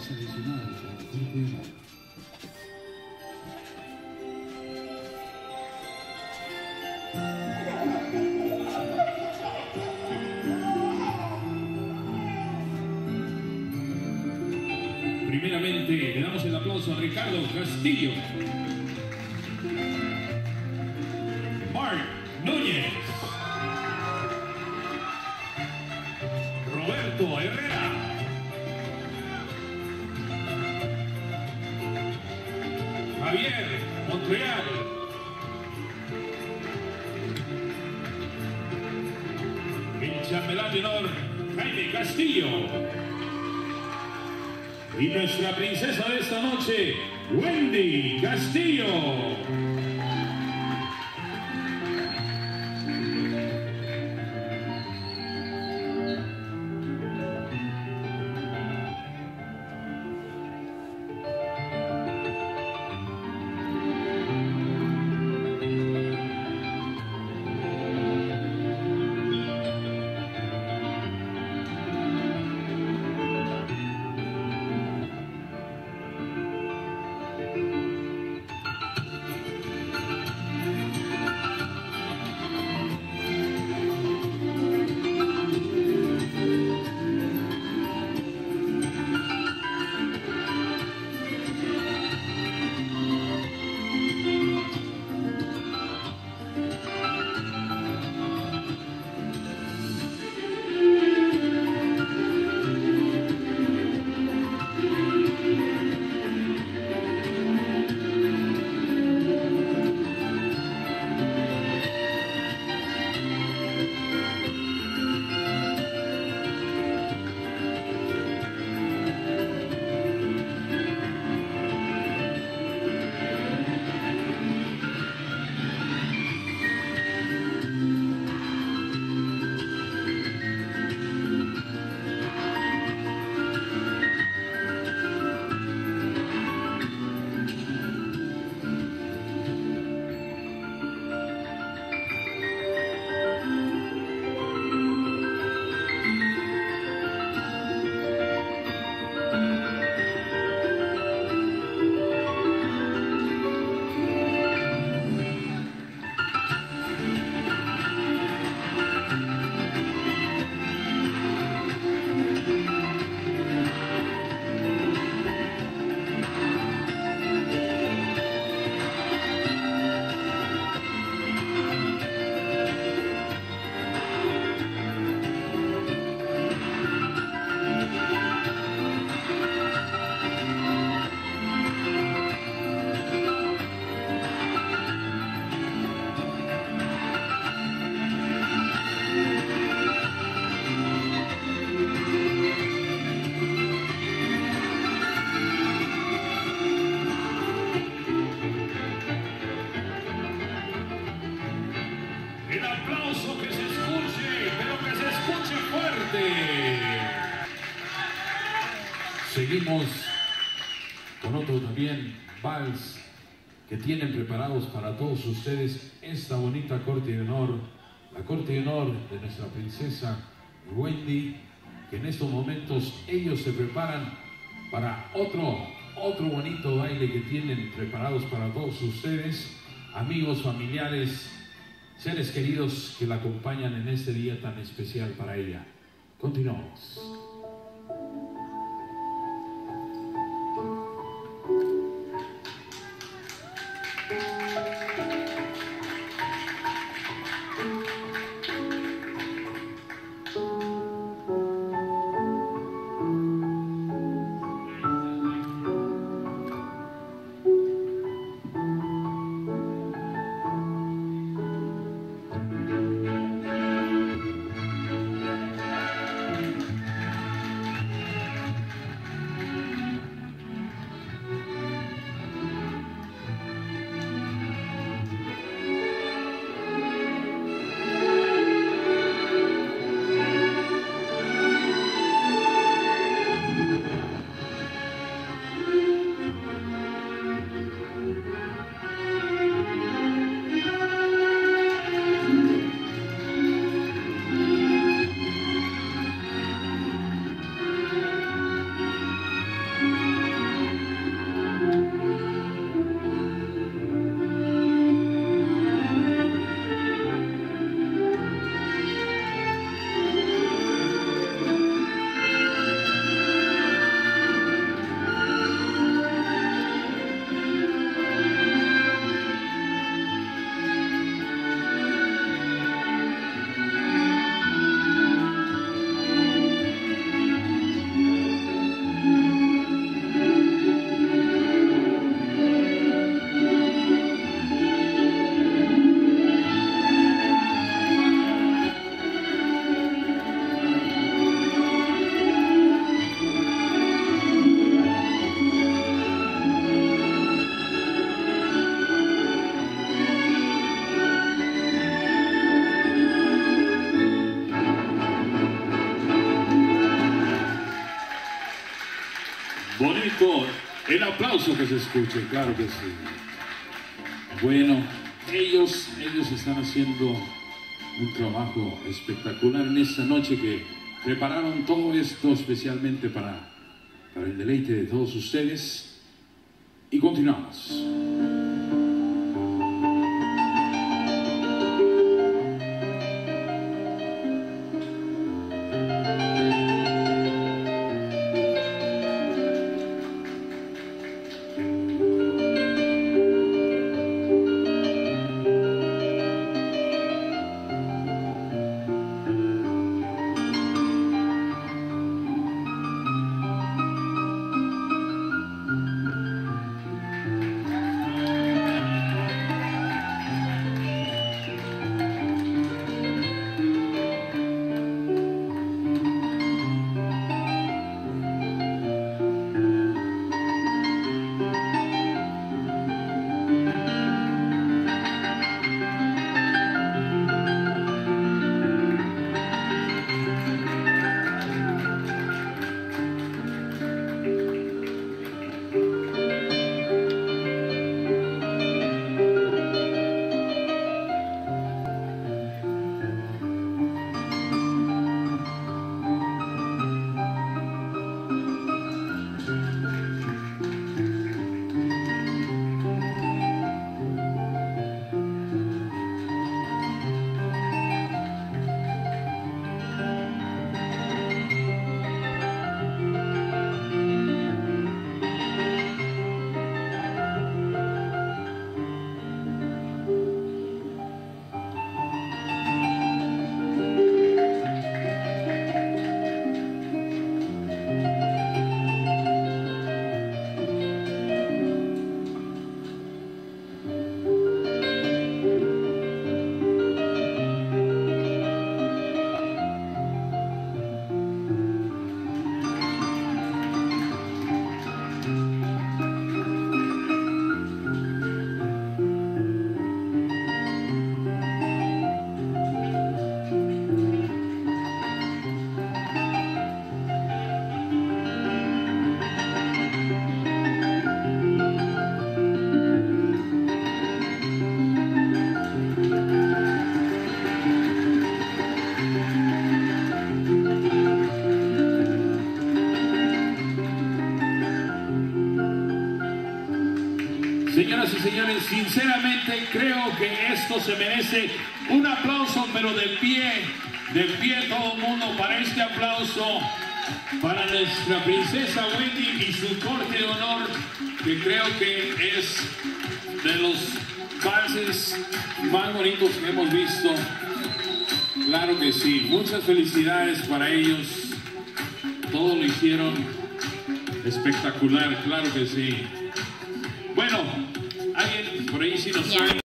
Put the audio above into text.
Vals adicional con Quince. Primeramente, le damos el aplauso a Ricardo Castillo, Mark Núñez, Roberto Herrera, Javier Montreal, el chambelán menor Jaime Castillo y nuestra princesa de esta noche, Wendy Castillo. Seguimos con otro también vals que tienen preparados para todos ustedes esta bonita corte de honor, la corte de honor de nuestra princesa Wendy, que en estos momentos ellos se preparan para otro bonito baile que tienen preparados para todos ustedes, amigos, familiares, seres queridos que la acompañan en este día tan especial para ella. Continuamos. bonito el aplauso que se escuche, claro que sí. Bueno, ellos están haciendo un trabajo espectacular en esta noche que prepararon todo esto especialmente para el deleite de todos ustedes. Y continuamos. Señoras y señores, sinceramente creo que esto se merece un aplauso, pero de pie todo el mundo para este aplauso para nuestra princesa Wendy y su corte de honor, que creo que es de los valses más bonitos que hemos visto. Claro que sí, muchas felicidades para ellos, todo lo hicieron espectacular, claro que sí. Bueno, alguien por ahí sí nos sabe.